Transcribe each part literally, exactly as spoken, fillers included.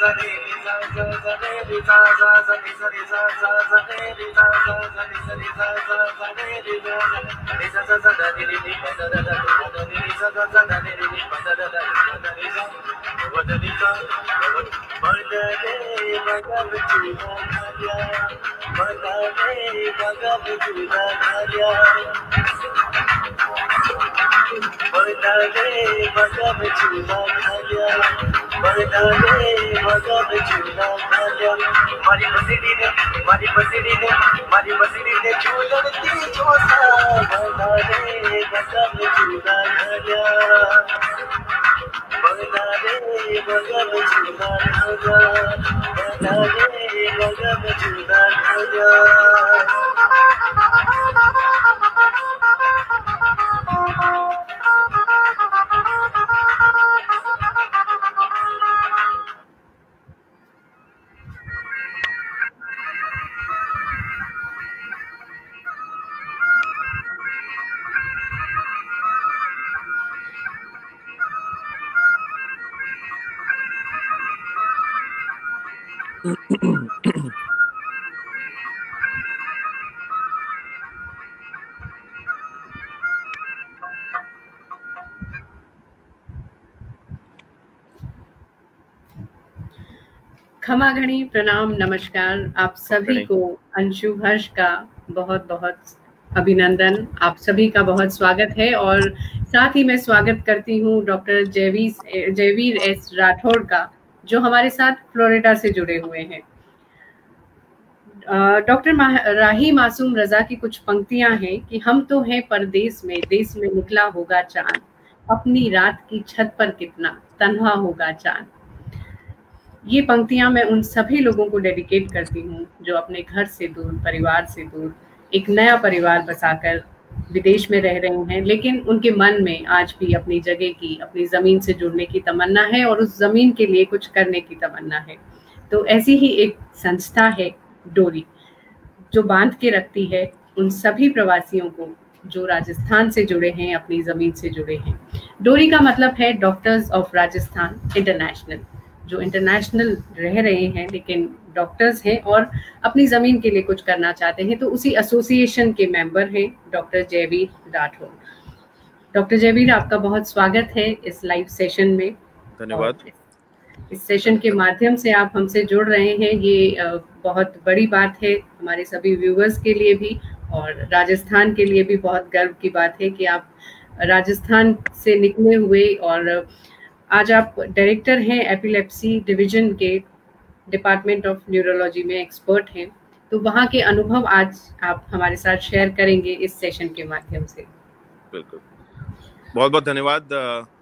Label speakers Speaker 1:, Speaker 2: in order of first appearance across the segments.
Speaker 1: मारी बसड़ी ने मारी बसड़ी ने मारी बसड़ी ने झूलती झोसा बना रे गगन झूला गया बना रे गगन झूला गया बना रे गगन झूला गया।
Speaker 2: खमा घड़ी प्रणाम नमस्कार आप सभी को अंशु हर्ष का बहुत बहुत अभिनंदन। आप सभी का बहुत स्वागत है और साथ ही मैं स्वागत करती हूँ डॉक्टर जयवीर जयवीर एस राठौड़ का जो हमारे साथ फ्लोरिडा से जुड़े हुए हैं। डॉक्टर राही मासूम रजा की कुछ पंक्तियां हैं कि हम तो हैं परदेश में, देश में निकला होगा चांद, अपनी रात की छत पर कितना तन्हा होगा चांद। ये पंक्तियां मैं उन सभी लोगों को डेडिकेट करती हूँ जो अपने घर से दूर, परिवार से दूर एक नया परिवार बसाकर विदेश में रह रहे हैं, लेकिन उनके मन में आज भी अपनी जगह की, अपनी ज़मीन से जुड़ने की तमन्ना है और उस ज़मीन के लिए कुछ करने की तमन्ना है। तो ऐसी ही एक संस्था है डोरी, जो बांध के रखती है उन सभी प्रवासियों को जो राजस्थान से जुड़े हैं, अपनी ज़मीन से जुड़े हैं। डोरी का मतलब है डॉक्टर्स ऑफ राजस्थान इंटरनेशनल, जो इंटरनेशनल रह रहे हैं लेकिन डॉक्टर्स हैं और अपनी ज़मीन के लिए कुछ करना चाहते हैं। तो उसी एसोसिएशन के मेंबर हैं डॉक्टर जयवीर राठौड़। डॉक्टर जयवीर, आपका बहुत स्वागत है इस लाइव सेशन में।
Speaker 3: धन्यवाद।
Speaker 2: इस सेशन के माध्यम से आप हमसे जुड़ रहे हैं, ये बहुत बड़ी बात है हमारे सभी व्यूअर्स के लिए भी और राजस्थान के लिए भी बहुत गर्व की बात है कि आप राजस्थान से निकले हुए और आज आप डायरेक्टर हैं एपिलेप्सी डिवीजन के डिपार्टमेंट ऑफ न्यूरोलॉजी में, एक्सपर्ट हैं। तो वहाँ के अनुभव आज आप हमारे साथ शेयर करेंगे इस सेशन के माध्यम से।
Speaker 3: बिल्कुल, बहुत बहुत धन्यवाद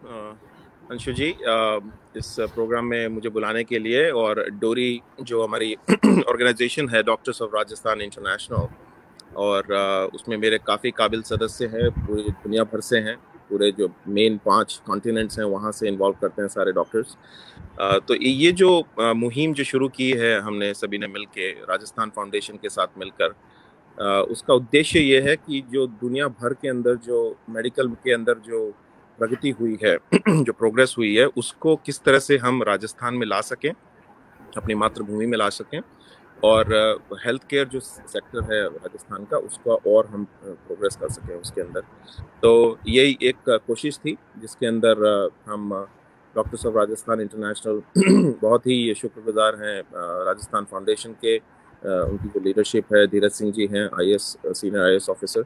Speaker 3: अंशु जी इस प्रोग्राम में मुझे बुलाने के लिए। और डोरी जो हमारी ऑर्गेनाइजेशन है डॉक्टर्स ऑफ राजस्थान इंटरनेशनल, और उसमें मेरे काफ़ी काबिल सदस्य हैं, पूरी दुनिया भर से हैं, पूरे जो मेन पांच कॉन्टिनेंट्स हैं वहाँ से इन्वॉल्व करते हैं सारे डॉक्टर्स। तो ये जो मुहिम जो शुरू की है हमने सभी ने मिलके राजस्थान फाउंडेशन के साथ मिलकर, उसका उद्देश्य ये है कि जो दुनिया भर के अंदर जो मेडिकल के अंदर जो प्रगति हुई है जो प्रोग्रेस हुई है, उसको किस तरह से हम राजस्थान में ला सकें, अपनी मातृभूमि में ला सकें, और हेल्थ केयर जो सेक्टर है राजस्थान का उसका और हम प्रोग्रेस कर सकें उसके अंदर। तो यही एक कोशिश थी जिसके अंदर हम डॉक्टर्स ऑफ राजस्थान इंटरनेशनल बहुत ही शुक्रगुजार हैं राजस्थान फाउंडेशन के, उनकी जो लीडरशिप है, धीरज सिंह जी हैं आईएएस सीनियर आईएएस ऑफिसर।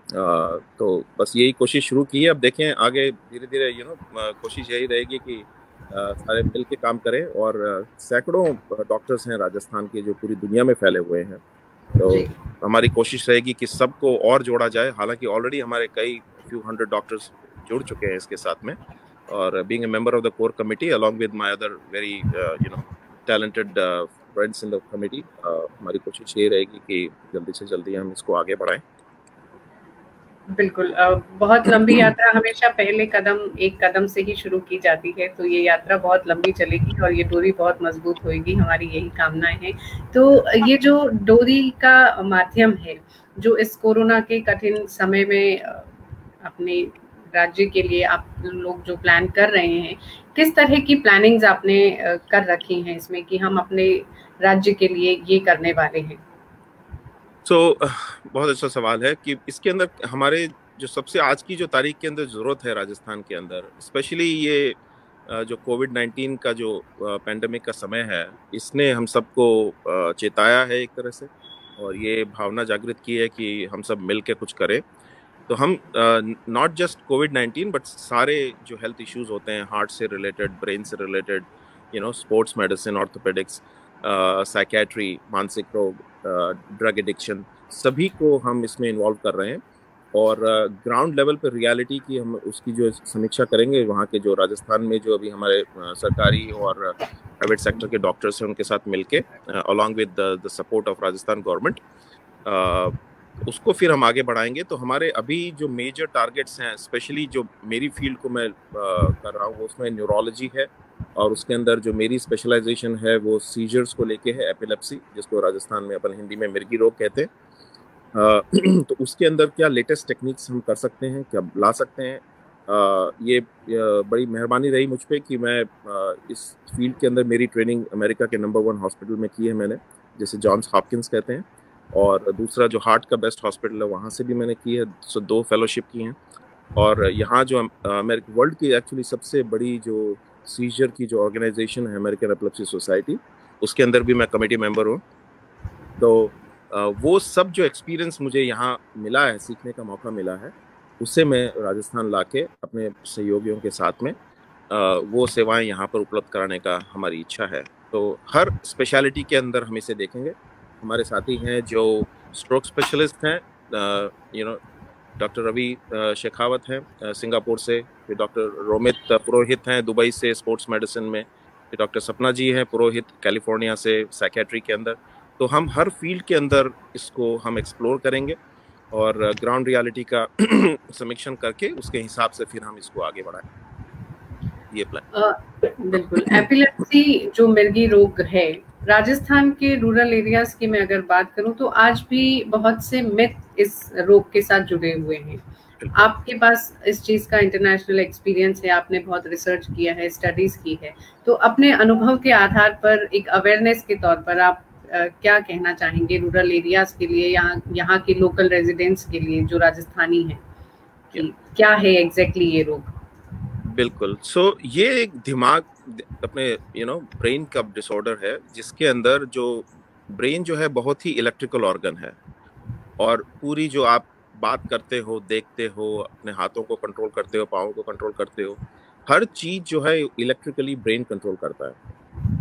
Speaker 3: तो बस यही कोशिश शुरू की है। अब देखें आगे धीरे धीरे यू नो कोशिश यही रहेगी कि Uh, सारे मिल के काम करें। और uh, सैकड़ों डॉक्टर्स हैं राजस्थान के जो पूरी दुनिया में फैले हुए हैं, तो हमारी कोशिश रहेगी कि सबको और जोड़ा जाए। हालांकि ऑलरेडी हमारे कई फ्यू हंड्रेड डॉक्टर्स जुड़ चुके हैं इसके साथ में, और being a member of the core committee along with my other very you know talented friends in the committee, हमारी कोशिश ये रहेगी कि जल्दी से जल्दी हम इसको आगे बढ़ाएं।
Speaker 2: बिल्कुल, बहुत लंबी यात्रा हमेशा पहले कदम एक कदम से ही शुरू की जाती है, तो ये यात्रा बहुत लंबी चलेगी और ये डोरी बहुत मजबूत होगी, हमारी यही कामनाएं हैं। तो ये जो डोरी का माध्यम है जो इस कोरोना के कठिन समय में अपने राज्य के लिए आप लोग जो प्लान कर रहे हैं, किस तरह की प्लानिंग्स आपने कर रखी हैं इसमें कि हम अपने राज्य के लिए ये करने वाले हैं?
Speaker 3: तो so, बहुत अच्छा सवाल है कि इसके अंदर हमारे जो सबसे आज की जो तारीख के अंदर ज़रूरत है राजस्थान के अंदर, स्पेशली ये जो कोविड नाइन्टीन का जो पैंडेमिक का समय है, इसने हम सबको चेताया है एक तरह से, और ये भावना जागृत की है कि हम सब मिल के कुछ करें। तो हम not just COVID nineteen but सारे जो हेल्थ इश्यूज होते हैं, हार्ट से रिलेटेड, ब्रेन से related, you know, sports medicine, orthopaedics, psychiatry, मानसिक रोग, ड्रग एडिक्शन, सभी को हम इसमें इन्वॉल्व कर रहे हैं। और ग्राउंड लेवल पर रियलिटी की हम उसकी जो समीक्षा करेंगे, वहाँ के जो राजस्थान में जो अभी हमारे सरकारी और प्राइवेट सेक्टर के डॉक्टर्स हैं उनके साथ मिलके, along with the support of Rajasthan government, उसको फिर हम आगे बढ़ाएंगे। तो हमारे अभी जो मेजर टारगेट्स हैं, स्पेशली जो मेरी फील्ड को मैं कर रहा हूँ, उसमें न्यूरोलॉजी है, और उसके अंदर जो मेरी स्पेशलाइजेशन है वो सीजर्स को लेके है, एपिलेप्सी, जिसको राजस्थान में अपन हिंदी में मिर्गी रोग कहते हैं। Uh, तो उसके अंदर क्या लेटेस्ट टेक्निक्स हम कर सकते हैं, क्या ला सकते हैं, uh, ये uh, बड़ी मेहरबानी रही मुझ पे कि मैं uh, इस फील्ड के अंदर मेरी ट्रेनिंग अमेरिका के नंबर वन हॉस्पिटल में की है मैंने, जैसे जॉन्स हॉपकिंस कहते हैं, और दूसरा जो हार्ट का बेस्ट हॉस्पिटल है वहाँ से भी मैंने की है, सो दो फेलोशिप की हैं। और यहाँ जो अमेरिका वर्ल्ड की एक्चुअली सबसे बड़ी जो सीजर की जो ऑर्गेनाइजेशन है, अमेरिकन एपिलेप्सी सोसाइटी, उसके अंदर भी मैं कमेटी मेंबर हूँ। तो Uh, वो सब जो एक्सपीरियंस मुझे यहाँ मिला है, सीखने का मौका मिला है, उससे मैं राजस्थान लाके अपने सहयोगियों के साथ में uh, वो सेवाएं यहाँ पर उपलब्ध कराने का हमारी इच्छा है। तो हर स्पेशलिटी के अंदर हम इसे देखेंगे। हमारे साथी हैं जो स्ट्रोक स्पेशलिस्ट हैं, you know, doctor Ravi uh, Shekhawat हैं uh, सिंगापुर से, फिर डॉक्टर रोमित पुरोहित हैं दुबई से स्पोर्ट्स मेडिसिन में, फिर डॉक्टर सपना जी हैं पुरोहित कैलिफोर्निया से साइकेट्री के अंदर। तो हम हर फील्ड के अंदर इसको हम एक्सप्लोर करेंगे और ग्राउंड रियलिटी का समीक्षण करके उसके हिसाब से फिर हम इसको आगे बढ़ाएं, ये प्लान।
Speaker 2: बिल्कुल। एपिलेप्सी जो मिर्गी रोग है, राजस्थान के रूरल एरियाज की मैं अगर बात करूं तो आज भी बहुत से मिथ इस रोग के साथ जुड़े हुए हैं। आपके पास इस चीज का इंटरनेशनल एक्सपीरियंस है, आपने बहुत रिसर्च किया है, स्टडीज की है, तो अपने अनुभव के आधार पर एक अवेयरनेस के तौर पर आप Uh, क्या कहना चाहेंगे रूरल एरियाज के लिए, यहाँ यहाँ के लोकल रेजिडेंट्स के लिए जो राजस्थानी हैं, कि क्या है एग्जैक्टली ये रोग?
Speaker 3: बिल्कुल। सो so, ये एक दिमाग अपने यू नो ब्रेन का डिसऑर्डर है, जिसके अंदर जो ब्रेन जो है बहुत ही इलेक्ट्रिकल ऑर्गन है, और पूरी जो आप बात करते हो, देखते हो, अपने हाथों को कंट्रोल करते हो, पाँवों को कंट्रोल करते हो, हर चीज जो है इलेक्ट्रिकली ब्रेन कंट्रोल करता है,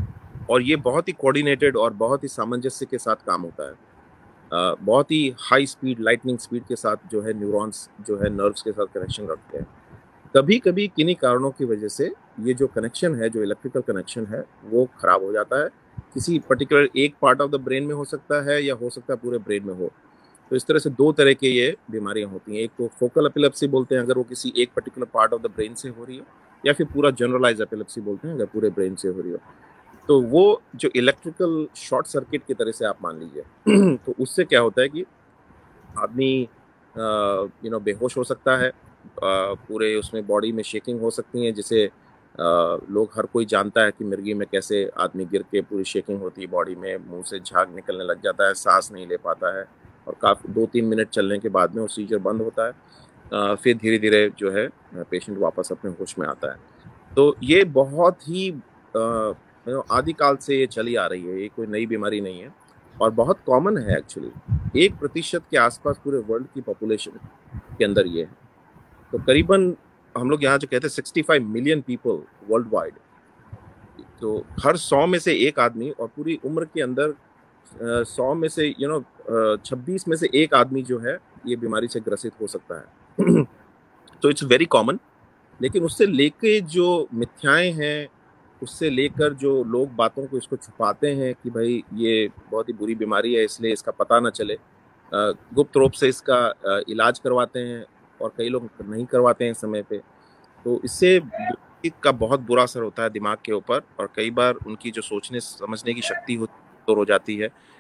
Speaker 3: और ये बहुत ही कोऑर्डिनेटेड और बहुत ही सामंजस्य के साथ काम होता है। uh, बहुत ही हाई स्पीड, लाइटनिंग स्पीड के साथ जो है न्यूरॉन्स जो है नर्व्स के साथ कनेक्शन रखते हैं। कभी कभी किन्हीं कारणों की वजह से ये जो कनेक्शन है, जो इलेक्ट्रिकल कनेक्शन है, वो खराब हो जाता है। किसी पर्टिकुलर एक पार्ट ऑफ द ब्रेन में हो सकता है, या हो सकता है पूरे ब्रेन में हो। तो इस तरह से दो तरह के ये बीमारियां होती हैं। एक तो फोकल एपिलेप्सी बोलते हैं अगर वो किसी एक particular part of the brain से हो रही है, या फिर पूरा जनरलाइज एपिलेप्सी बोलते हैं अगर पूरे ब्रेन से हो रही हो। तो वो जो इलेक्ट्रिकल शॉर्ट सर्किट की तरह से आप मान लीजिए तो उससे क्या होता है कि आदमी यू नो बेहोश हो सकता है, आ, पूरे उसमें बॉडी में शेकिंग हो सकती है, जिसे लोग हर कोई जानता है कि मिर्गी में कैसे आदमी गिर के पूरी शेकिंग होती है बॉडी में, मुंह से झाग निकलने लग जाता है, सांस नहीं ले पाता है, और काफ़ी दो तीन मिनट चलने के बाद में वो सीजर बंद होता है। आ, फिर धीरे धीरे जो है पेशेंट वापस अपने होश में आता है। तो ये बहुत ही आ, आदिकाल से ये चली आ रही है, ये कोई नई बीमारी नहीं है, और बहुत कॉमन है एक्चुअली। एक प्रतिशत के आसपास पूरे वर्ल्ड की पॉपुलेशन के अंदर ये है। तो करीबन हम लोग यहाँ जो कहते हैं पैंसठ मिलियन पीपल वर्ल्ड वाइड, तो हर सौ में से एक आदमी, और पूरी उम्र के अंदर सौ में से यू नो छब्बीस में से एक आदमी जो है ये बीमारी से ग्रसित हो सकता है। तो इट्स वेरी कॉमन। लेकिन उससे लेके जो मिथ्याएं हैं, उससे लेकर जो लोग बातों को इसको छुपाते हैं कि भाई ये बहुत ही बुरी बीमारी है इसलिए इसका पता ना चले, गुप्त रूप से इसका इलाज करवाते हैं, और कई लोग नहीं करवाते हैं समय पे। तो इससे का बहुत बुरा असर होता है दिमाग के ऊपर, और कई बार उनकी जो सोचने समझने की शक्ति होती हो जाती है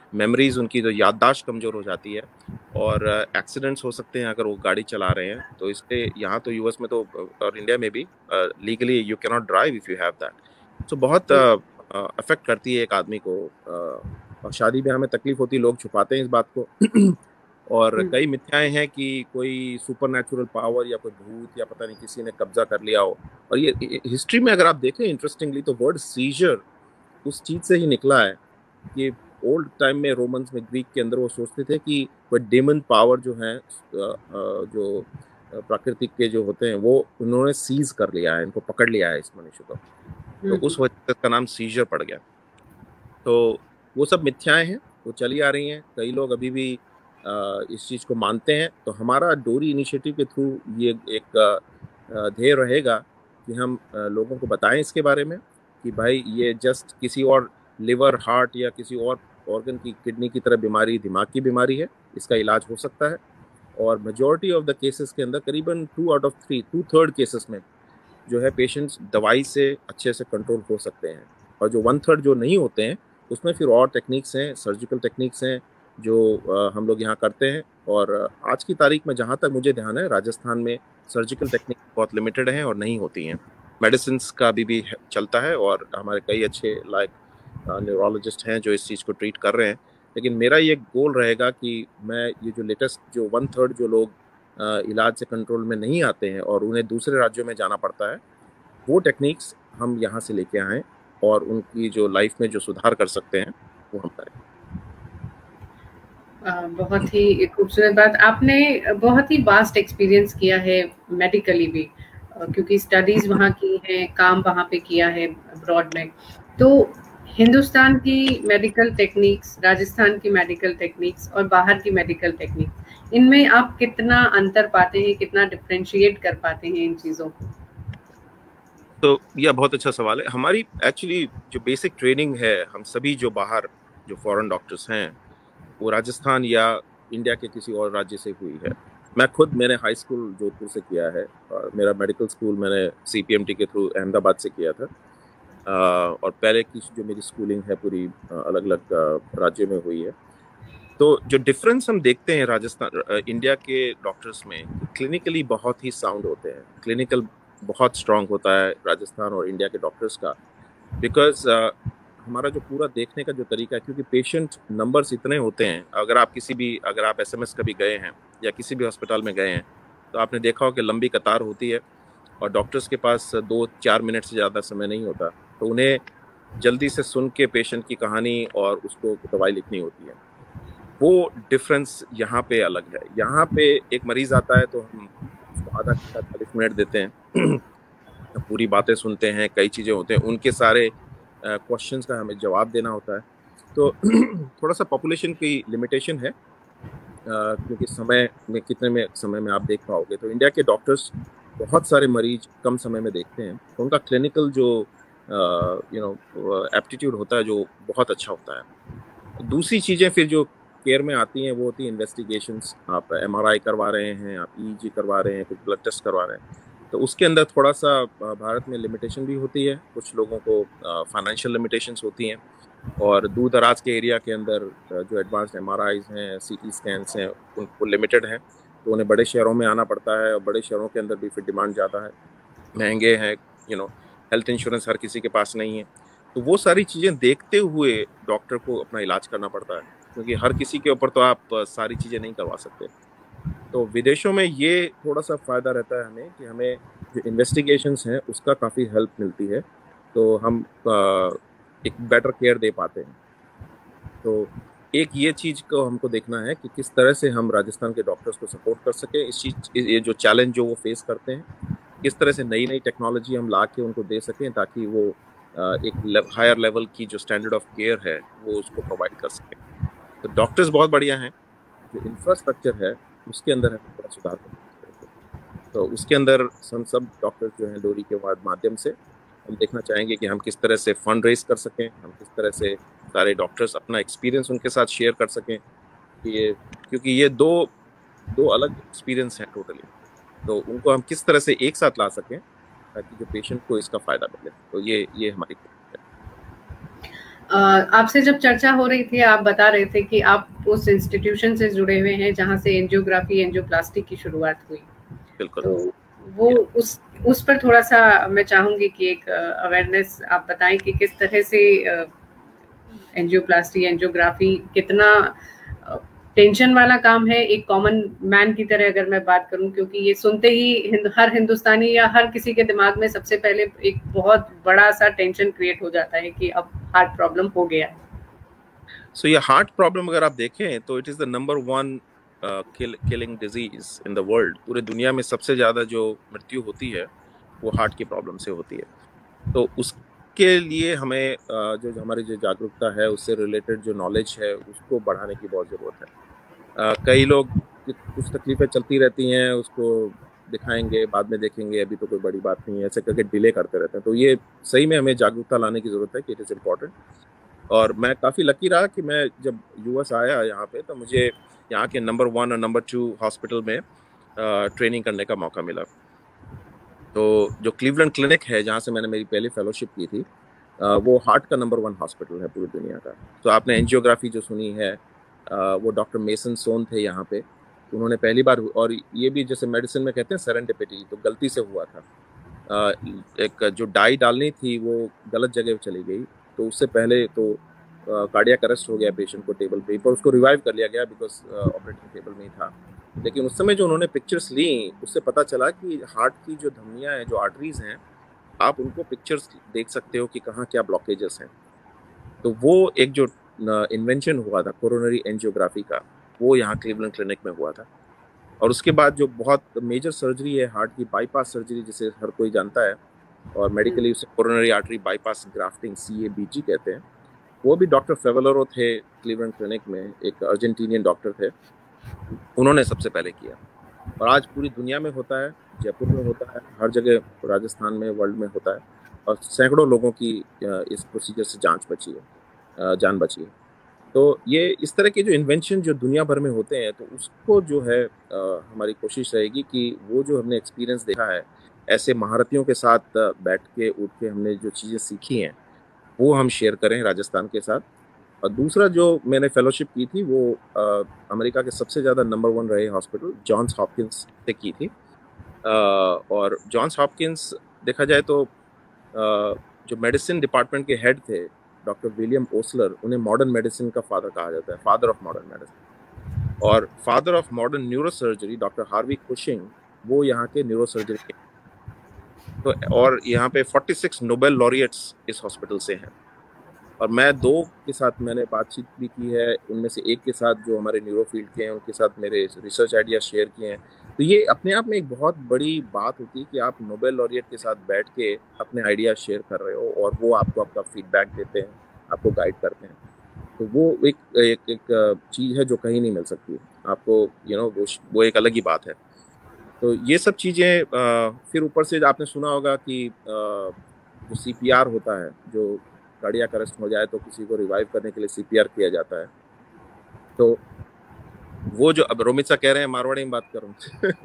Speaker 3: मेमोरीज, उनकी जो याददाश्त कमज़ोर हो जाती है, और एक्सीडेंट्स हो सकते हैं अगर वो गाड़ी चला रहे हैं। तो इसलिए यहाँ तो यूएस में तो और इंडिया में भी legally you can not drive if you have that. So बहुत अफेक्ट करती है एक आदमी को, uh, और शादी ब्याह में तकलीफ होती है, लोग छुपाते हैं इस बात को। और कई मिथ्याएं हैं कि कोई सुपर नेचुरल पावर या कोई भूत या पता नहीं किसी ने कब्जा कर लिया हो। और ये हिस्ट्री में अगर आप देखें इंटरेस्टिंगली तो वर्ड सीजर उस चीज़ से ही निकला है कि ओल्ड टाइम में रोमन्स में, ग्रीक के अंदर वो सोचते थे कि कोई डेमन पावर जो है, जो प्राकृतिक के जो होते हैं, वो उन्होंने सीज कर लिया है, इनको पकड़ लिया है इस मनुष्य को, तो उस वजह से इसका नाम सीजर पड़ गया। तो वो सब मिथ्याएं हैं, वो चली आ रही हैं, कई लोग अभी भी इस चीज़ को मानते हैं। तो हमारा डोरी इनिशिएटिव के थ्रू ये एक ध्येय रहेगा कि हम लोगों को बताएं इसके बारे में कि भाई ये जस्ट किसी और लिवर, हार्ट या किसी और ऑर्गन की, किडनी की तरह बीमारी, दिमाग की बीमारी है, इसका इलाज हो सकता है। और मेजॉरिटी ऑफ द केसेस के अंदर करीबन two out of three two third cases में जो है पेशेंट्स दवाई से अच्छे से कंट्रोल हो सकते हैं। और जो वन थर्ड जो नहीं होते हैं उसमें फिर और टेक्निक्स हैं, सर्जिकल टेक्निक्स हैं जो आ, हम लोग यहाँ करते हैं। और आज की तारीख में जहाँ तक मुझे ध्यान है, राजस्थान में सर्जिकल टेक्निक बहुत लिमिटेड हैं और नहीं होती हैं। मेडिसिन्स का भी भी चलता है और हमारे कई अच्छे लाइक न्यूरोलॉजिस्ट हैं जो इस चीज़ को ट्रीट कर रहे हैं। लेकिन मेरा ये गोल रहेगा कि मैं ये जो लेटेस्ट जो वन थर्ड जो लोग आ, इलाज से कंट्रोल में नहीं आते हैं और उन्हें दूसरे राज्यों में जाना पड़ता है, वो टेक्निक्स हम यहाँ से लेके आएँ और उनकी जो लाइफ में जो सुधार कर सकते हैं वो हम करें।
Speaker 2: बहुत ही खूबसूरत बात। आपने बहुत ही वास्ट एक्सपीरियंस किया है मेडिकली भी, क्योंकि स्टडीज वहाँ की हैं, काम वहाँ पे किया है अब्रॉड में। तो हिंदुस्तान की मेडिकल टेक्निक्स, राजस्थान की मेडिकल टेक्निक्स और बाहर की मेडिकल टेक्निक्स, इनमें आप कितना अंतर पाते हैं, कितना डिफरेंशिएट कर पाते हैं इन चीज़ों को?
Speaker 3: तो यह बहुत अच्छा सवाल है। हमारी एक्चुअली जो बेसिक ट्रेनिंग है, हम सभी जो बाहर जो फॉरेन डॉक्टर्स हैं वो राजस्थान या इंडिया के किसी और राज्य से हुई है। मैं खुद, मैंने हाई स्कूल जोधपुर से किया है और मेरा मेडिकल स्कूल मैंने सीपीएमटी के थ्रू अहमदाबाद से किया था। और पहले की जो मेरी स्कूलिंग है पूरी अलग अलग राज्यों में हुई है। तो जो डिफरेंस हम देखते हैं राजस्थान, इंडिया के डॉक्टर्स में, क्लिनिकली बहुत ही साउंड होते हैं, क्लिनिकल बहुत स्ट्रांग होता है राजस्थान और इंडिया के डॉक्टर्स का। बिकॉज हमारा जो पूरा देखने का जो तरीका है, क्योंकि पेशेंट नंबर्स इतने होते हैं, अगर आप किसी भी अगर आप एसएमएस कभी गए हैं या किसी भी हॉस्पिटल में गए हैं तो आपने देखा हो कि लंबी कतार होती है और डॉक्टर्स के पास दो चार मिनट से ज़्यादा समय नहीं होता, तो उन्हें जल्दी से सुन के पेशेंट की कहानी और उसको दवाई लिखनी होती है। वो डिफरेंस यहाँ पे अलग है। यहाँ पे एक मरीज़ आता है तो हम उसको आधा घंटा चालीस मिनट देते हैं, पूरी बातें सुनते हैं, कई चीज़ें होते हैं, उनके सारे क्वेश्चंस uh, का हमें जवाब देना होता है। तो थोड़ा सा पॉपुलेशन की लिमिटेशन है, uh, क्योंकि समय में कितने में समय में आप देख पाओगे। तो इंडिया के डॉक्टर्स बहुत सारे मरीज कम समय में देखते हैं, तो उनका क्लिनिकल जो यू नो एप्टीट्यूड होता है जो बहुत अच्छा होता है। दूसरी चीज़ें फिर जो केयर में आती हैं वो होती है इन्वेस्टिगेशंस। आप एमआरआई करवा रहे हैं, आप ईईजी करवा रहे हैं, कुछ ब्लड टेस्ट करवा रहे हैं, तो उसके अंदर थोड़ा सा भारत में लिमिटेशन भी होती है। कुछ लोगों को फाइनेंशियल लिमिटेशंस होती हैं और दूर दराज के एरिया के अंदर जो एडवांस्ड एमआरआईज हैं, सीटी स्कैन्स हैं, उनको लिमिटेड हैं, तो उन्हें बड़े शहरों में आना पड़ता है और बड़े शहरों के अंदर भी फिर डिमांड ज़्यादा है, महंगे हैं, यू नो हेल्थ इंश्योरेंस हर किसी के पास नहीं है। तो वो सारी चीज़ें देखते हुए डॉक्टर को अपना इलाज करना पड़ता है, क्योंकि हर किसी के ऊपर तो आप सारी चीज़ें नहीं करवा सकते। तो विदेशों में ये थोड़ा सा फ़ायदा रहता है हमें कि हमें जो इन्वेस्टिगेशंस हैं उसका काफ़ी हेल्प मिलती है, तो हम एक बेटर केयर दे पाते हैं। तो एक ये चीज़ को हमको देखना है कि किस तरह से हम राजस्थान के डॉक्टर्स को सपोर्ट कर सकें। इस चीज़ ये जो चैलेंज जो वो फेस करते हैं, किस तरह से नई नई टेक्नोलॉजी हम ला के उनको दे सकें ताकि वो एक हायर लेवल की जो स्टैंडर्ड ऑफ केयर है वो उसको प्रोवाइड कर सकें। तो डॉक्टर्स बहुत बढ़िया हैं, जो इंफ्रास्ट्रक्चर है उसके अंदर है थोड़ा सुधार करना। तो उसके अंदर हम सब डॉक्टर्स जो हैं डोरी के माध्यम से हम देखना चाहेंगे कि हम किस तरह से फंड रेज कर सकें, हम किस तरह से सारे डॉक्टर्स अपना एक्सपीरियंस उनके साथ शेयर कर सकें कि ये, क्योंकि ये दो दो अलग एक्सपीरियंस हैं टोटली, तो उनको हम किस तरह से एक साथ ला सकें ताकि जो पेशेंट को इसका फ़ायदा मिले। तो ये ये हमारी
Speaker 2: आपसे जब चर्चा हो रही थी, आप बता रहे थे कि आप उस इंस्टीट्यूशन से जुड़े हुए हैं जहां से एंजियोग्राफी एंजियोप्लास्टी की शुरुआत हुई।
Speaker 3: बिल्कुल।
Speaker 2: तो वो उस उस पर थोड़ा सा मैं चाहूंगी कि एक अवेयरनेस आप बताएं कि किस तरह से एंजियोप्लास्टी एंजियोग्राफी कितना टेंशन वाला काम है एक कॉमन मैन की तरह, अगर मैं बात करूं, क्योंकि ये सुनते ही हिंद, हर हिंदुस्तानी या हर किसी के दिमाग में सबसे पहले एक बहुत बड़ा सा टेंशन क्रिएट हो जाता है कि अब हार्ट प्रॉब्लम हो गया है।
Speaker 3: सो so, ये हार्ट प्रॉब्लम अगर आप देखें तो it is the number one killing disease in the world. पूरे दुनिया में सबसे ज्यादा जो मृत्यु होती है वो हार्ट की प्रॉब्लम से होती है। तो उसके लिए हमें uh, जो हमारी जो जागरूकता है उससे रिलेटेड जो नॉलेज है उसको बढ़ाने की बहुत ज़रूरत है। uh, कई लोग कुछ तकलीफें चलती रहती हैं, उसको दिखाएंगे, बाद में देखेंगे, अभी तो कोई बड़ी बात नहीं है, ऐसे करके डिले करते रहते हैं। तो ये सही में हमें जागरूकता लाने की ज़रूरत है कि इट इज़ इम्पॉर्टेंट। और मैं काफ़ी लकी रहा कि मैं जब यूएस आया यहाँ पे तो मुझे यहाँ के नंबर वन और नंबर टू हॉस्पिटल में ट्रेनिंग करने का मौका मिला। तो जो क्लीवलैंड क्लिनिक है जहाँ से मैंने मेरी पहली फेलोशिप की थी, वो हार्ट का नंबर वन हॉस्पिटल है पूरी दुनिया का। तो आपने एंजियोग्राफी जो सुनी है, वो डॉक्टर मेसन सोन थे यहाँ पे, उन्होंने पहली बार, और ये भी जैसे मेडिसिन में कहते हैं सेरेंडिपिटी, तो गलती से हुआ था। एक जो डाई डालनी थी वो गलत जगह चली गई, तो उससे पहले तो कार्डियक अरेस्ट हो गया पेशेंट को टेबल पे, पर उसको रिवाइव कर लिया गया बिकॉज ऑपरेटिंग टेबल में ही था। लेकिन उस समय जो उन्होंने पिक्चर्स ली उससे पता चला कि हार्ट की जो धमनियाँ हैं, जो आर्टरीज हैं, आप उनको पिक्चर्स देख सकते हो कि कहाँ क्या ब्लॉकेजेस हैं। तो वो एक जो इन्वेंशन हुआ था कोरोनरी एंजियोग्राफी का, वो यहाँ क्लीवलैंड क्लिनिक में हुआ था। और उसके बाद जो बहुत मेजर सर्जरी है हार्ट की, बाईपास सर्जरी जिसे हर कोई जानता है, और मेडिकली उसे coronary artery bypass grafting C A B G कहते हैं, वो भी डॉक्टर फेवलरो थे क्लीवलैंड क्लिनिक में, एक अर्जेंटीनियन डॉक्टर थे, उन्होंने सबसे पहले किया। और आज पूरी दुनिया में होता है, जयपुर में होता है, हर जगह राजस्थान में, वर्ल्ड में होता है, और सैकड़ों लोगों की इस प्रोसीजर से जांच बची है, जान बची है। तो ये इस तरह के जो इन्वेंशन जो दुनिया भर में होते हैं, तो उसको जो है आ, हमारी कोशिश रहेगी कि वो जो हमने एक्सपीरियंस देखा है, ऐसे महारथियों के साथ बैठ के उठ के हमने जो चीज़ें सीखी हैं वो हम शेयर करें राजस्थान के साथ। और दूसरा जो मैंने फेलोशिप की थी वो आ, अमेरिका के सबसे ज़्यादा नंबर वन रहे हॉस्पिटल जॉन्स हॉपकिंस से की थी। आ, और जॉन्स हॉपकिंस देखा जाए तो आ, जो मेडिसिन डिपार्टमेंट के हेड थे डॉक्टर विलियम ओसलर, उन्हें मॉडर्न मेडिसिन का फादर कहा जाता है, फादर ऑफ मॉडर्न मेडिसिन। और father of modern neurosurgery doctor Harvey Cushing, वो यहाँ के न्यूरोसर्जरी के, तो और यहाँ पे छियालीस नोबेल लॉरिएट्स इस हॉस्पिटल से हैं। और मैं दो के साथ मैंने बातचीत भी की है, उनमें से एक के साथ जो हमारे न्यूरो फील्ड के हैं, उनके साथ मेरे रिसर्च आइडिया शेयर किए हैं। तो ये अपने आप में एक बहुत बड़ी बात होती है कि आप नोबेल लॉरिएट के साथ बैठ के अपने आइडिया शेयर कर रहे हो और वो आपको आपका फीडबैक देते हैं, आपको गाइड करते हैं। तो वो एक एक, एक चीज़ है जो कहीं नहीं मिल सकती आपको, यू नो, वो वो एक अलग ही बात है। तो ये सब चीज़ें, फिर ऊपर से आपने सुना होगा कि जो सी पी आर होता है, जो कार्डियक अरेस्ट हो जाए तो किसी को रिवाइव करने के लिए सी पी आर किया जाता है। तो वो जो, अब रोमित सा कह रहे हैं मारवाड़ी में बात करूं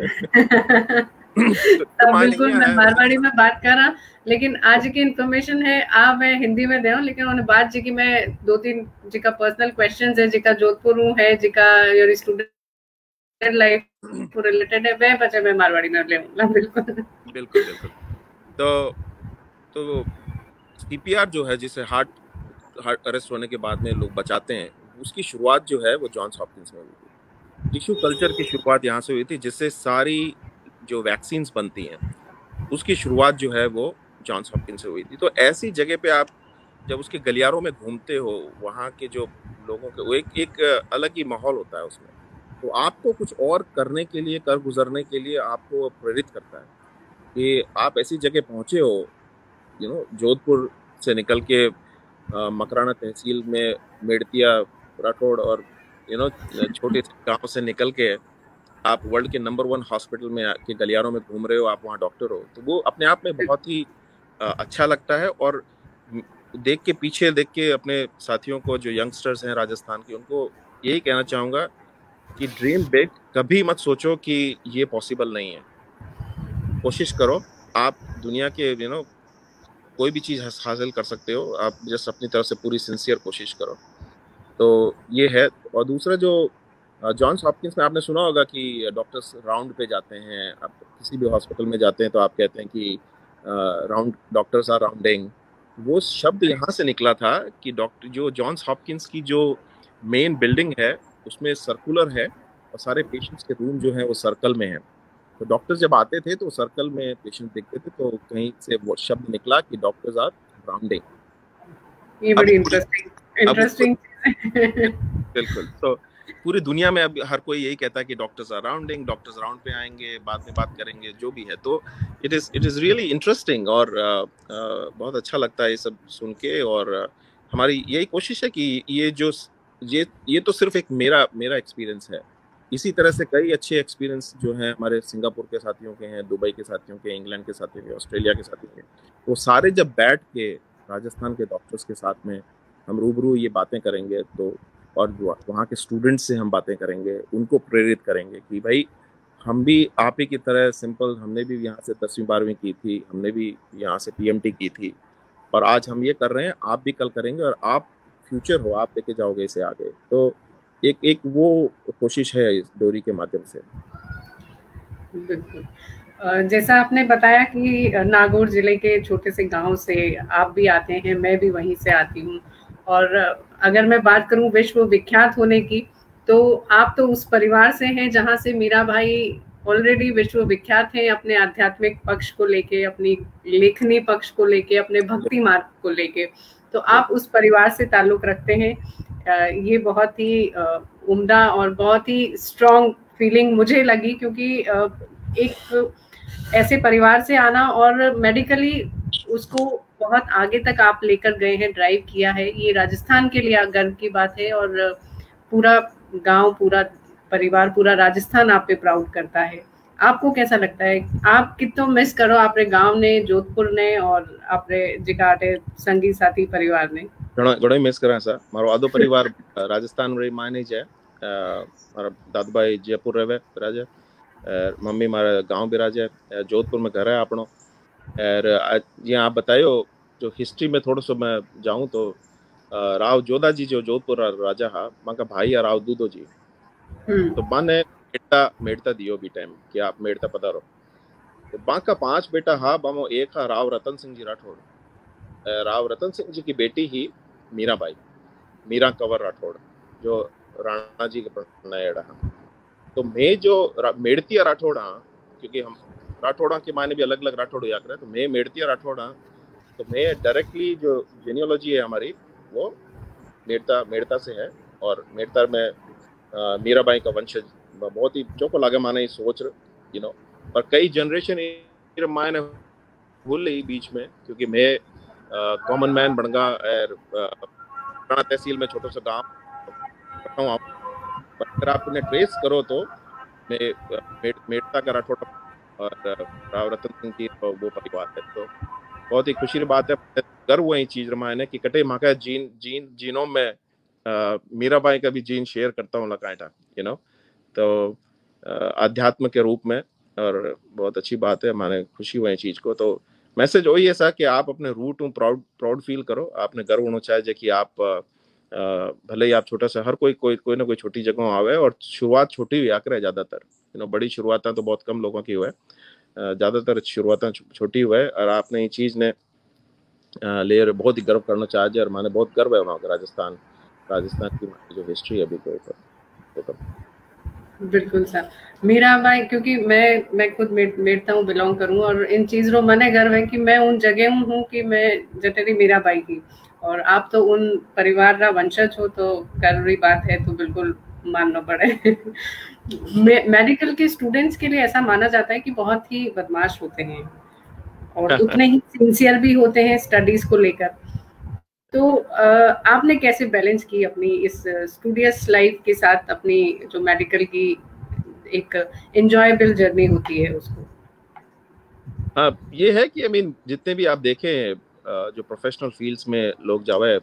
Speaker 2: तो बिल्कुल मैं मारवाड़ी में बात कर रहा, लेकिन आज की इन्फॉर्मेशन है आ मैं हिंदी में दे, लेकिन उन्हें बात जी की मैं दो तीन जिका पर्सनल क्वेश्चंस है, जिका जोधपुर हूँ है, जिका योर स्टूडेंट लाइफ रिलेटेड है, वह बच्चे मैं मारवाड़ी में ले लूंगा। बिल्कुल
Speaker 3: बिल्कुल बिल्कुल। तो तो सी पी आर जो है, जिसे हार्ट हार्ट अरेस्ट होने के बाद में लोग बचाते हैं, उसकी शुरुआत जो है वो जॉन्स हॉपकिंस में हुई थी। टिश्यू कल्चर की शुरुआत यहाँ से हुई थी, जिससे सारी जो वैक्सीन्स बनती हैं उसकी शुरुआत जो है वो जॉन्स हॉपकिंस से हुई थी। तो ऐसी जगह पे आप जब उसके गलियारों में घूमते हो, वहाँ के जो लोगों के वो एक एक अलग ही माहौल होता है उसमें, तो आपको कुछ और करने के लिए, कर गुजरने के लिए आपको प्रेरित करता है कि आप ऐसी जगह पहुँचे हो, यू नो, जोधपुर से निकल के मकराना तहसील में मेड़तिया, राठौड़ और यू नो छोटे गांव से निकल के आप वर्ल्ड के नंबर वन हॉस्पिटल में के गलियारों में घूम रहे हो, आप वहाँ डॉक्टर हो, तो वो अपने आप में बहुत ही अच्छा लगता है। और देख के, पीछे देख के अपने साथियों को जो यंगस्टर्स हैं राजस्थान के, उनको यही कहना चाहूँगा कि ड्रीम बिग, कभी मत सोचो कि ये पॉसिबल नहीं है। कोशिश करो, आप दुनिया के यू नो कोई भी चीज़ हासिल कर सकते हो, आप जस्ट अपनी तरफ से पूरी सिंसियर कोशिश करो। तो ये है। और दूसरा जो जॉन्स हॉपकिंस में आपने सुना होगा कि डॉक्टर्स राउंड पे जाते हैं, आप किसी भी हॉस्पिटल में जाते हैं तो आप कहते हैं कि राउंड डॉक्टर्स आर राउंडिंग। वो शब्द यहाँ से निकला था कि डॉक्टर जो जॉन्स हॉपकिंस की जो मेन बिल्डिंग है उसमें सर्कुलर है और सारे पेशेंट्स के रूम जो है वो सर्कल में है। तो डॉक्टर्स जब आते थे तो सर्कल में पेशेंट देखते थे, तो कहीं से वो शब्द निकला कि डॉक्टर्स आर राउंडिंग।
Speaker 2: ये बड़ी इंटरेस्टिंग इंटरेस्टिंग
Speaker 3: बिल्कुल। तो पूरी दुनिया में अब हर कोई यही कहता है कि doctors are rounding, doctors round पे आएंगे, बाद में बात करेंगे, जो भी है। तो it is it is really interesting और uh, uh, बहुत अच्छा लगता है ये सब सुन के। और uh, हमारी यही कोशिश है कि ये जो ये ये तो सिर्फ एक मेरा मेरा एक्सपीरियंस है। इसी तरह से कई अच्छे एक्सपीरियंस जो हैं हमारे सिंगापुर के साथियों के हैं, दुबई के साथियों के, इंग्लैंड के साथियों के, ऑस्ट्रेलिया के साथियों के। वो सारे जब बैठ के राजस्थान के डॉक्टर्स के साथ में हम रूबरू ये बातें करेंगे, तो और वहाँ के स्टूडेंट्स से हम बातें करेंगे, उनको प्रेरित करेंगे कि भाई हम भी आप ही की तरह सिंपल, हमने भी यहाँ से दसवीं बारहवीं की थी, हमने भी यहाँ से पीएमटी की थी, और आज हम ये कर रहे हैं, आप भी कल करेंगे, और आप फ्यूचर हो, आप लेके जाओगे इसे आगे। तो एक एक वो कोशिश है इस डोरी के माध्यम से।
Speaker 2: बिल्कुल। जैसा आपने बताया कि नागौर जिले के छोटे से गांव से आप भी आते हैं, मैं भी वहीं से आती हूँ, और अगर मैं बात करूं विश्व विख्यात होने की, तो आप तो उस परिवार से हैं जहां से मीरा भाई ऑलरेडी विश्व विख्यात हैं अपने आध्यात्मिक पक्ष को लेके, अपनी लेखनी पक्ष को लेके, अपने भक्ति मार्ग को लेके। तो आप उस परिवार से ताल्लुक रखते हैं, ये बहुत ही उम्दा और बहुत ही स्ट्रॉन्ग फीलिंग मुझे लगी, क्योंकि एक ऐसे परिवार से आना और मेडिकली उसको बहुत आगे तक आप लेकर गए हैं, ड्राइव किया है, ये राजस्थान के लिए गर्व की बात है। और पूरा गांव, पूरा परिवार, पूरा राजस्थान आप पे प्राउड करता है। आपको कैसा लगता है? आप कितना मिस करो आपरे गांव ने, जोधपुर ने और आपरे जिकाटे संगी साथी परिवार ने?
Speaker 3: घणो घणो मिस करा सर। मारो आधो परिवार राजस्थान में माने है। मारा दादभाई जयपुर रहे राजा, मम्मी मारा गांव भी राजा, जोधपुर में घर है अपनो। और ये आप बतायो जो हिस्ट्री में थोड़ा सा मैं जाऊं तो राव जोधा जी जो जोधपुर राजा हा, मां का भाई है राव दूधो जी। तो माने मेड़ता मेड़ता दियो भी टाइम कि आप मेड़ता पधारो। तो मां का पांच बेटा हा, बामो एक हा राव रतन सिंह जी राठौड़। राव रतन सिंह जी की बेटी ही मीराबाई, मीरा कंवर राठौड़, जो राणा जी के नयड़ा। तो मैं जो मेड़तिया राठौड़ हाँ, क्योंकि हम राठौड़ा के मायने भी अलग अलग राठौड़ याद रहे, तो मैं मेड़तिया राठौड़ हाँ। तो मैं डायरेक्टली जो जेनियोलॉजी है हमारी वो मेड़ता मेड़ता से है, और मेड़ता में मीराबाई का वंशज बहुत ही चौको लागे माने सोच यू नो। और कई जनरेशन मायने भूल रही बीच में, क्योंकि मैं कॉमन मैन बन गया और तहसील में छोटा सा गाँव। अगर आप उन्हें ट्रेस करो तो मैं मेड़ता का राठौड़ और राव रतन सिंह की वो परिवार है। तो बहुत ही खुशी की बात है, गर्व वही चीज रमायने कि कटे माँ का जीन जीन जीनों में मीराबाई का भी जीन शेयर करता हूँ लकाटा यू नो। तो अध्यात्म के रूप में, और बहुत अच्छी बात है, माने खुशी हुई चीज को। तो मैसेज वही है सा कि आप अपने रूट हूँ प्राउड प्राउड फील करो, आपने गर्व होना चाहिए कि आप भले ही आप छोटा सा, हर कोई कोई कोई ना कोई छोटी जगह आवे, और शुरुआत छोटी हुई आकर ज्यादातर यू नो, बड़ी शुरुआत तो बहुत कम लोगों की हुआ है, ज्यादातर शुरुआत छोटी हुआ है। और आपने ये चीज ने ले बहुत ही गर्व करना चाहिए, और माने बहुत गर्व है वहाँ राजस्थान राजस्थान की जो हिस्ट्री है अभी के ऊपर।
Speaker 2: बिल्कुल सर, मीराबाई, क्योंकि मैं मैं खुद मेड़ता हूँ, बिलोंग करूँ, और इन चीज़ों मने गर्व है कि मैं उन जगह हूँ कि मैं जटेरी मीराबाई की, और आप तो उन परिवार का वंशज हो, तो गर्व की बात है, तो बिल्कुल मानना पड़े। मेडिकल के स्टूडेंट्स के लिए ऐसा माना जाता है कि बहुत ही बदमाश होते हैं और उतने ही सिंसियर भी होते हैं स्टडीज को लेकर। तो आपने कैसे बैलेंस की अपनी इस स्टूडियस लाइफ के साथ अपनी जो मेडिकल की एक एंजॉयबल जर्नी होती है उसको?
Speaker 3: हाँ, ये है कि आई मीन जितने भी आप देखें जो प्रोफेशनल फील्ड्स में लोग जावे,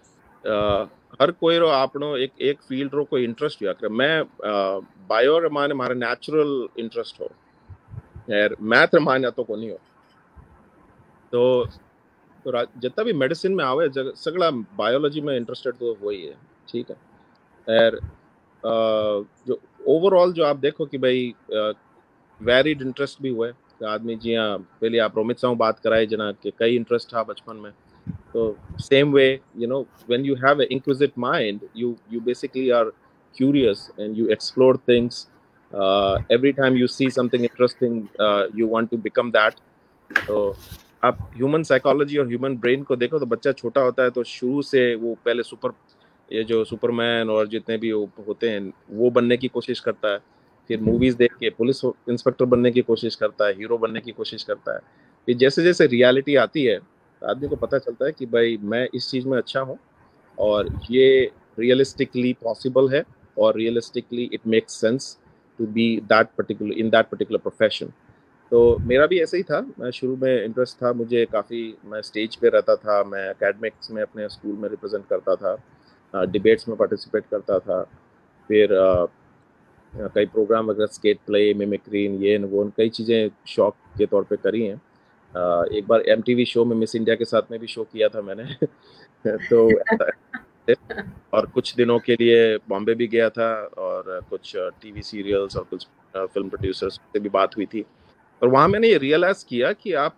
Speaker 3: हर कोई रो आपनो एक एक फील्ड रो कोई इंटरेस्ट हुआ करे। मैं बायो रे माने मारे नेचुरल इंटरेस्ट हो, यार मैथ रे माने तो को नहीं हो। तो तो जितना भी मेडिसिन में आवे सगड़ा बायोलॉजी में इंटरेस्टेड तो वही है, ठीक है। और जो ओवरऑल जो आप देखो कि भाई वेरिड इंटरेस्ट भी हुए आदमी जी, हाँ पहले आप रोमित साहू बात कराए जना कि कई इंटरेस्ट था बचपन में, तो same way you know when you have a inquisitive mind, you you basically are curious and you explore things, every time you see something interesting you want to become that. तो आप human psychology और human brain को देखो तो बच्चा छोटा होता है तो शुरू से वो पहले सुपर ये जो सुपरमैन और जितने भी होते हैं वो बनने की कोशिश करता है, फिर मूवीज देख के पुलिस इंस्पेक्टर बनने की कोशिश करता है, हीरो बनने की कोशिश करता है। फिर जैसे जैसे रियलिटी आती है आदमी को पता चलता है कि भाई मैं इस चीज़ में अच्छा हूँ और ये रियलिस्टिकली पॉसिबल है और realistically it makes sense to be that particular in that particular profession. तो मेरा भी ऐसे ही था, मैं शुरू में इंटरेस्ट था मुझे काफ़ी, मैं स्टेज पे रहता था, मैं एकेडमिक्स में अपने स्कूल में रिप्रेजेंट करता था, डिबेट्स में पार्टिसिपेट करता था, फिर uh, कई प्रोग्राम वगैरह स्केट प्ले, मिमिक्री, ये वो कई चीज़ें शौक के तौर पे करी हैं। uh, एक बार एमटीवी शो में मिस इंडिया के साथ में भी शो किया था मैंने तो और कुछ दिनों के लिए बॉम्बे भी गया था और कुछ टीवी सीरियल्स और कुछ फिल्म प्रोड्यूसर्स से भी बात हुई थी। और वहाँ मैंने ये रियलाइज़ किया कि आप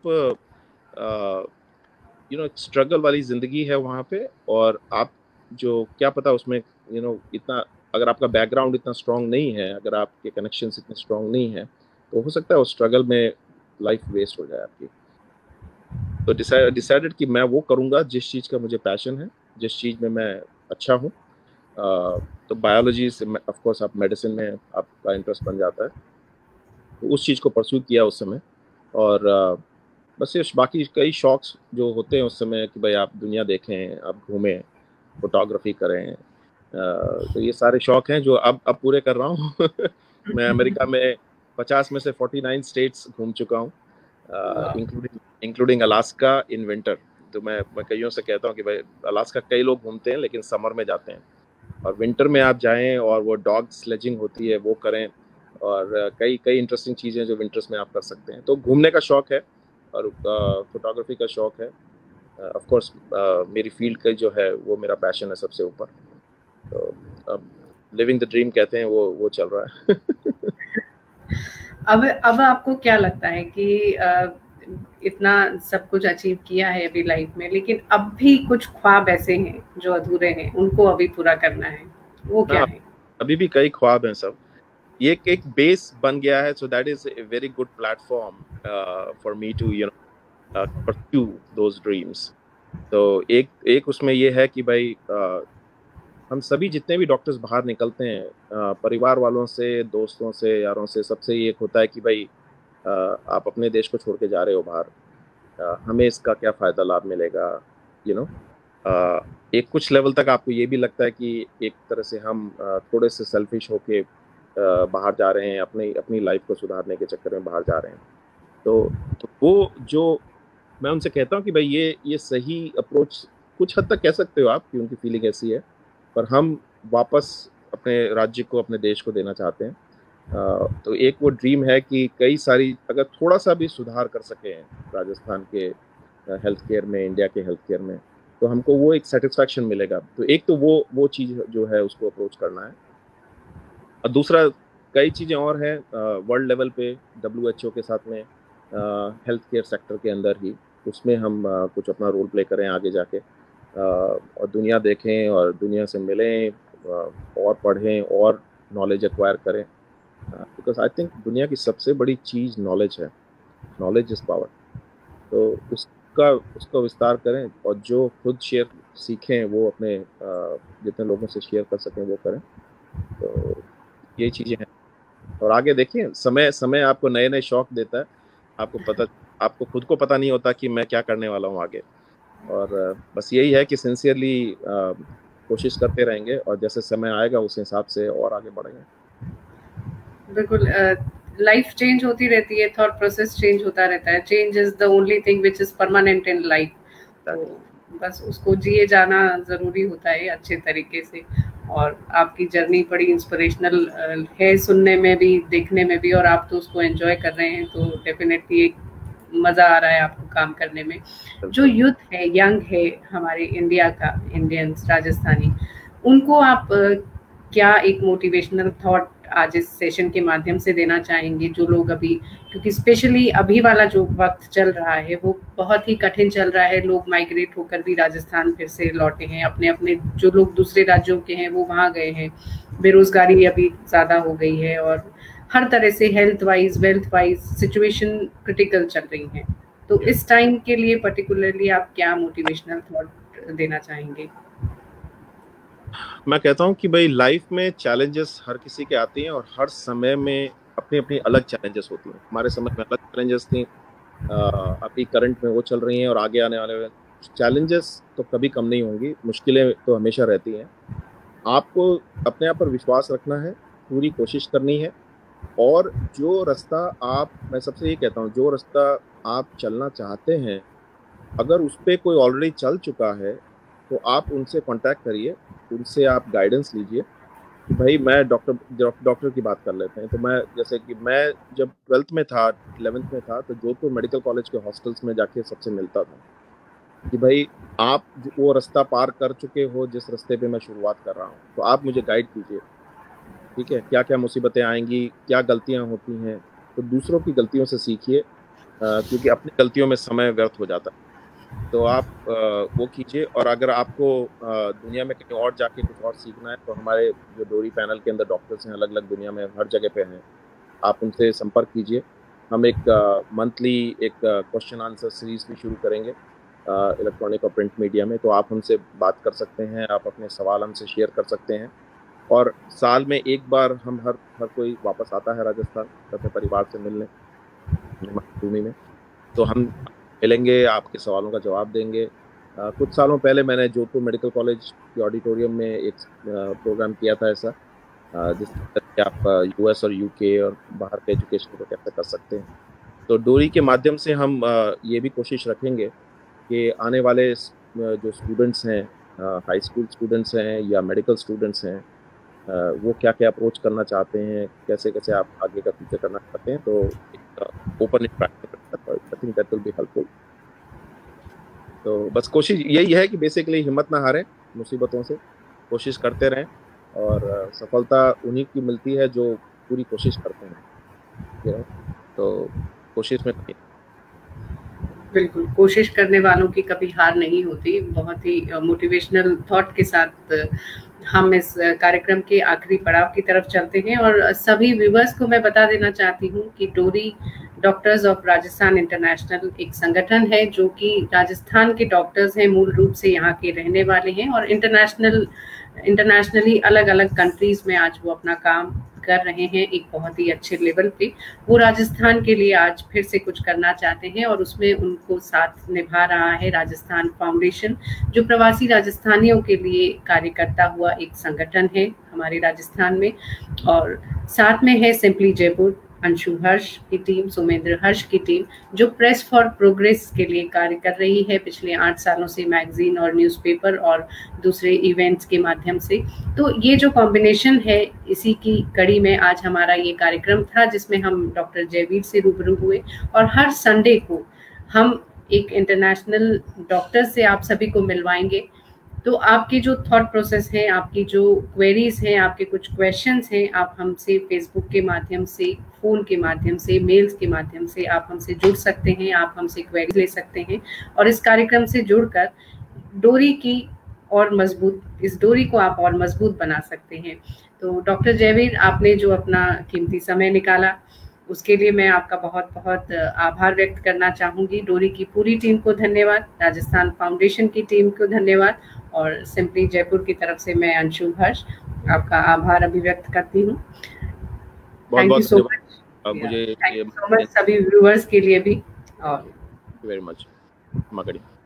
Speaker 3: यू नो स्ट्रगल वाली ज़िंदगी है वहाँ पे, और आप जो क्या पता उसमें यू नो इतना अगर आपका बैकग्राउंड इतना स्ट्रांग नहीं है, अगर आपके कनेक्शंस इतने स्ट्रांग नहीं है, तो हो सकता है उस स्ट्रगल में लाइफ वेस्ट हो जाए आपकी। तो डिसाइडेड कि मैं वो करूँगा जिस चीज़ का मुझे पैशन है, जिस चीज़ में मैं अच्छा हूँ। तो बायोलॉजी से ऑफ कोर्स आप मेडिसिन में आपका इंटरेस्ट बन जाता है, तो उस चीज़ को परस्यू किया उस समय। और uh, बस ये बाकी कई शौक़ जो होते हैं उस समय कि भाई आप दुनिया देखें, आप घूमें, फोटोग्राफी करें, uh, तो ये सारे शौक़ हैं जो अब अब पूरे कर रहा हूँ मैं अमेरिका में पचास में से उनचास स्टेट्स घूम चुका हूँ, including including Alaska in winter. तो मैं मैं कईयों से कहता हूँ कि भाई अलास्का कई लोग घूमते हैं लेकिन समर में जाते हैं, और विंटर में आप जाएं और वो डॉग स्लेजिंग होती है वो करें, और कई कई इंटरेस्टिंग चीज़ें जो विंटर्स में आप कर सकते हैं। तो घूमने का शौक़ है और फोटोग्राफी का शौक़ है। ऑफ कोर्स मेरी फील्ड का जो है वो मेरा पैशन है सबसे ऊपर। तो अब लिविंग द ड्रीम कहते हैं वो वो चल रहा है
Speaker 2: अब अब आपको क्या लगता है कि uh, इतना सब कुछ अचीव किया है अभी लाइफ में, लेकिन अब भी कुछ ख्वाब ऐसे हैं जो अधूरे हैं, उनको अभी पूरा करना है, वो क्या है?
Speaker 3: अभी भी कई ख्वाब हैं सब, ये एक बेस बन गया है, so that is a very good platform for me to you know pursue those dreams. तो एक एक उसमें ये है कि भाई uh, हम सभी जितने भी डॉक्टर्स बाहर निकलते हैं, uh, परिवार वालों से, दोस्तों से, यारों से, सबसे एक होता है कि भाई uh, आप अपने देश को छोड़ के जा रहे हो बाहर, uh, हमें इसका क्या फ़ायदा लाभ मिलेगा, यू नो। एक कुछ लेवल तक आपको ये भी लगता है कि एक तरह से हम uh, थोड़े से सेल्फिश होके uh, बाहर जा रहे हैं, अपनी अपनी लाइफ को सुधारने के चक्कर में बाहर जा रहे हैं। तो, तो वो जो मैं उनसे कहता हूँ कि भाई ये ये सही अप्रोच कुछ हद तक कह सकते हो आप कि उनकी फीलिंग ऐसी है, पर हम वापस अपने राज्य को, अपने देश को देना चाहते हैं। uh, तो एक वो ड्रीम है कि कई सारी अगर थोड़ा सा भी सुधार कर सकें राजस्थान के हेल्थ केयर में, इंडिया के हेल्थ केयर में, तो हमको वो एक सेटिस्फैक्शन मिलेगा। तो एक तो वो वो चीज़ जो है उसको अप्रोच करना है, और दूसरा कई चीज़ें और हैं वर्ल्ड लेवल पे डब्ल्यू एच ओ के साथ में हेल्थ केयर सेक्टर के अंदर ही, उसमें हम uh, कुछ अपना रोल प्ले करें आगे जाके, uh, और दुनिया देखें और दुनिया से मिलें, uh, और पढ़ें और नॉलेज एक्वायर करें, बिकॉज आई थिंक दुनिया की सबसे बड़ी चीज़ नॉलेज है, नॉलेज इज़ पावर। तो उसका उसका विस्तार करें, और जो खुद शेयर सीखें वो अपने uh, जितने लोगों से शेयर कर सकें वो करें। तो ये चीज़ें हैं, और आगे देखिए समय समय आपको नए नए शौक देता है, आपको पता आपको खुद को पता नहीं होता कि मैं क्या करने वाला हूँ आगे, और बस यही है कि सिंसियरली कोशिश करते रहेंगे, और जैसे समय आएगा उस हिसाब से और आगे बढ़ेंगे।
Speaker 2: बिल्कुल, लाइफ चेंज होती रहती है, थॉट प्रोसेस चेंज होता रहता है, change is the only thing which is permanent in life. तो बस उसको जिए जाना ज़रूरी होता है अच्छे तरीके से, और आपकी जर्नी बड़ी इंस्पिरेशनल है सुनने में भी, देखने में भी, और आप तो उसको एंजॉय कर रहे हैं, तो डेफिनेटली एक मज़ा आ रहा है आपको काम करने में। जो यूथ है, यंग है हमारे इंडिया का, इंडियंस राजस्थानी, उनको आप क्या एक मोटिवेशनल थॉट आज इस सेशन के माध्यम से देना चाहेंगे, जो लोग अभी, क्योंकि स्पेशली अभी वाला जो वक्त चल रहा है वो बहुत ही कठिन चल रहा है, लोग माइग्रेट होकर भी राजस्थान फिर से लौटे हैं, अपने अपने जो लोग दूसरे राज्यों के हैं वो वहाँ गए हैं, बेरोजगारी अभी ज़्यादा हो गई है और हर तरह से health wise, wealth wise situation critical चल रही है। तो इस टाइम के लिए पर्टिकुलरली आप क्या मोटिवेशनल थॉट देना चाहेंगे?
Speaker 3: मैं कहता हूँ कि भाई लाइफ में चैलेंजेस हर किसी के आती हैं और हर समय में अपनी अपनी अलग चैलेंजेस होती हैं। हमारे समय में अलग चैलेंजेस थी, अभी करंट में वो चल रही हैं और आगे आने वाले चैलेंजेस तो कभी कम नहीं होंगी, मुश्किलें तो हमेशा रहती हैं। आपको अपने आप पर विश्वास रखना है, पूरी कोशिश करनी है और जो रास्ता आप, मैं सबसे ये कहता हूँ, जो रास्ता आप चलना चाहते हैं अगर उस पर कोई ऑलरेडी चल चुका है तो आप उनसे कांटेक्ट करिए, उनसे आप गाइडेंस लीजिए कि भाई मैं डॉक्टर डॉक्टर की बात कर लेते हैं। तो मैं, जैसे कि मैं जब ट्वेल्थ में था, इलेवेंथ में था, तो जोधपुर मेडिकल कॉलेज के हॉस्टल्स में जाके सबसे मिलता था कि भाई आप वो रास्ता पार कर चुके हो जिस रास्ते पे मैं शुरुआत कर रहा हूँ, तो आप मुझे गाइड कीजिए, ठीक है, क्या क्या मुसीबतें आएंगी, क्या गलतियाँ होती हैं, तो दूसरों की गलतियों से सीखिए, क्योंकि अपनी गलतियों में समय व्यर्थ हो जाता है। तो आप आ, वो कीजिए। और अगर आपको आ, दुनिया में कहीं और जाके कुछ और सीखना है तो हमारे जो डोरी पैनल के अंदर डॉक्टर्स हैं अलग अलग दुनिया में हर जगह पे हैं, आप उनसे संपर्क कीजिए। हम एक मंथली एक क्वेश्चन आंसर सीरीज भी शुरू करेंगे इलेक्ट्रॉनिक और प्रिंट मीडिया में, तो आप हमसे बात कर सकते हैं, आप अपने सवाल हमसे शेयर कर सकते हैं। और साल में एक बार हम हर हर कोई वापस आता है राजस्थान अपने परिवार से मिलने भूमि में, तो हम मिलेंगे, आपके सवालों का जवाब देंगे। आ, कुछ सालों पहले मैंने जोधपुर मेडिकल कॉलेज के ऑडिटोरियम में एक प्रोग्राम किया था ऐसा, जिससे आप यूएस और यूके और बाहर के एजुकेशन को कैसे कर सकते हैं। तो डोरी के माध्यम से हम आ, ये भी कोशिश रखेंगे कि आने वाले जो स्टूडेंट्स हैं, हाई स्कूल स्टूडेंट्स हैं या मेडिकल स्टूडेंट्स हैं, वो क्या क्या अप्रोच करना चाहते हैं, कैसे कैसे आप आगे का फ्यूचर करना चाहते हैं, तो एक open I think that will be helpful. तो बस कोशिश यही है कि बेसिकली हिम्मत ना हारें, मुसीबतों से कोशिश करते रहें और सफलता उन्हीं की मिलती है जो पूरी कोशिश करते हैं। तो कोशिश में नहीं,
Speaker 2: बिल्कुल, कोशिश करने वालों की कभी हार नहीं होती। बहुत ही मोटिवेशनल थॉट के साथ हम इस कार्यक्रम के आखिरी पड़ाव की तरफ चलते हैं और सभी व्यूअर्स को मैं बता देना चाहती हूँ कि डोरी डॉक्टर्स ऑफ राजस्थान इंटरनेशनल एक संगठन है जो कि राजस्थान के डॉक्टर्स हैं, मूल रूप से यहाँ के रहने वाले हैं और इंटरनेशनल इंटरनेशनली अलग अलग कंट्रीज में आज वो अपना काम कर रहे हैं एक बहुत ही अच्छे लेवल पे। वो राजस्थान के लिए आज फिर से कुछ करना चाहते हैं और उसमें उनको साथ निभा रहा है राजस्थान फाउंडेशन, जो प्रवासी राजस्थानियों के लिए कार्य करता हुआ एक संगठन है हमारे राजस्थान में। और साथ में है सिंपली जयपुर, अंशु हर्ष की टीम, सुमेंद्र हर्ष की टीम, जो प्रेस फॉर प्रोग्रेस के लिए कार्य कर रही है पिछले आठ सालों से मैगजीन और न्यूज़पेपर और दूसरे इवेंट्स के माध्यम से। तो ये जो कॉम्बिनेशन है, इसी की कड़ी में आज हमारा ये कार्यक्रम था जिसमें हम डॉक्टर जयवीर से रूबरू हुए और हर संडे को हम एक इंटरनेशनल डॉक्टर से आप सभी को मिलवाएंगे। तो आपकी जो थॉट प्रोसेस है, आपकी जो क्वेरीज हैं, आपके कुछ क्वेश्चंस हैं, आप हमसे फेसबुक के माध्यम से, फ़ोन के माध्यम से, मेल्स के माध्यम से आप हमसे जुड़ सकते हैं, आप हमसे क्वेरी ले सकते हैं और इस कार्यक्रम से जुड़कर डोरी की और मजबूत, इस डोरी को आप और मजबूत बना सकते हैं। तो डॉक्टर जयवीर, आपने जो अपना कीमती समय निकाला उसके लिए मैं आपका बहुत बहुत आभार व्यक्त करना चाहूँगी। डोरी की पूरी टीम को धन्यवाद, राजस्थान फाउंडेशन की टीम को धन्यवाद और सिंपली जयपुर की तरफ से मैं अंशु हर्ष आपका आभार अभिव्यक्त करती हूँ। थैंक यू सो मच, मुझे सो मच सभी व्यूअर्स के लिए भी। और
Speaker 3: वेरी मच।